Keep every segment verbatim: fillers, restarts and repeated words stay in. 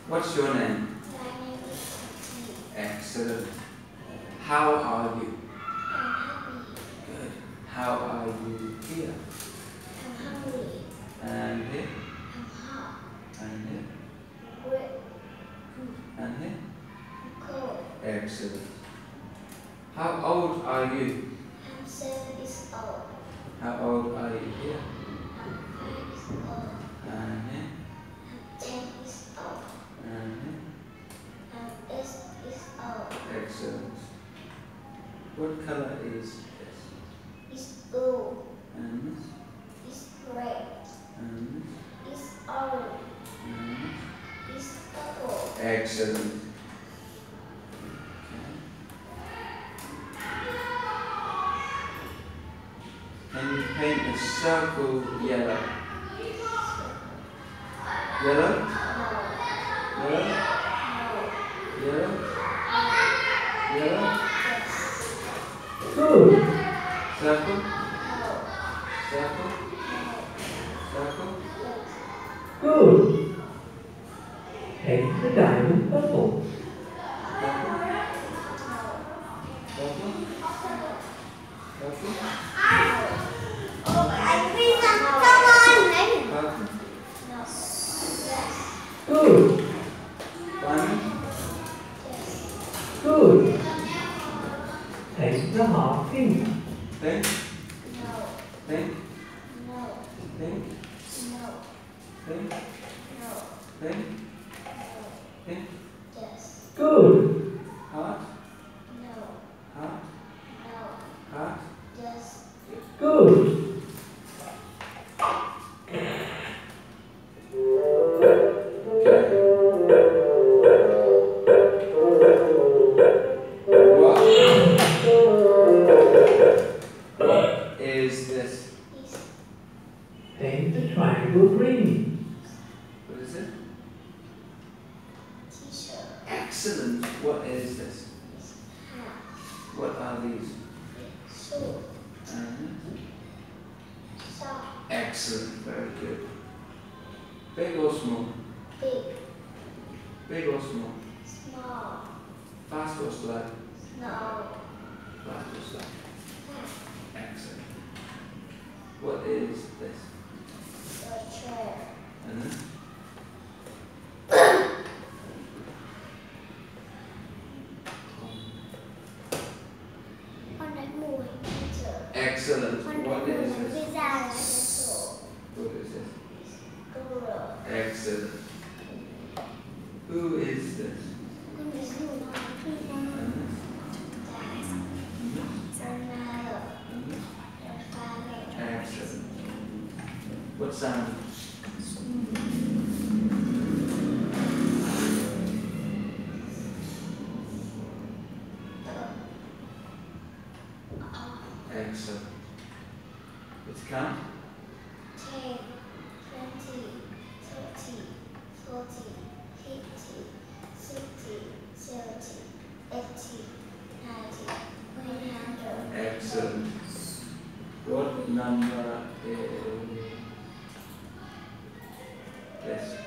What's your name? My name is Thùy. Excellent. How are you? I'm happy. Good. How are you here? I'm hungry. And here? I'm hot. And here? Wet. And here? I'm cold. Excellent. How old are you? I'm seven years old. How old are you here? I'm five years old. And here? I'm ten years old. And here? I'm eight years old. Excellent. What color is this? It's blue. And this? It's red. And this? It's orange. And this? It's purple. Excellent. Can you paint a circle yellow? Yellow? No. Yellow? No. Yellow? Yellow? Yes. Good. Circle? No. Circle? No. Circle? Yes. Good. Paint the diamond purple. Circle? No. Circle? Circle? Oh, I think someone. Circle? No. Yes. Good. Diamond? Yes. Good. Paint the heart pink. Pink? No. Pink? No. Pink? No. Pink? No. Pink? No. Pink? Yes. Good. Heart? No. Heart? No. Heart? Yes. Good. What? What is this? It's Paint the triangle green. What is it? t-shirt. Excellent. What is this? It's hat. What are these? Shoe. And Sock. excellent. Very good. Big or small? Big. Big or small? Small. Fast or slow? No. Fast or slow? Hat. Excellent. What is this? The chair. And then? Con đánh mùi. Chở. Excellent. Con đánh What mùi is đánh this? pizza là cái sổ. What is this? Cooler. Excellent. Who is this? Con đánh mùi nó đánh pizza. And this? Dad. And this? Grandmother. And this? Grandfather. Excellent. What sound? Excellent. Let's count. ten, twenty, thirty, forty, fifty, sixty, seventy, eighty, ninety, one hundred. Excellent. What number is this?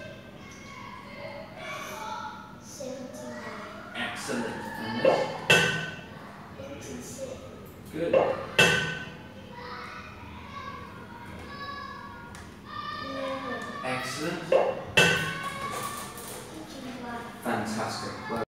seventy-nine. Excellent. And this? eighty-six. Good. eleven. Excellent.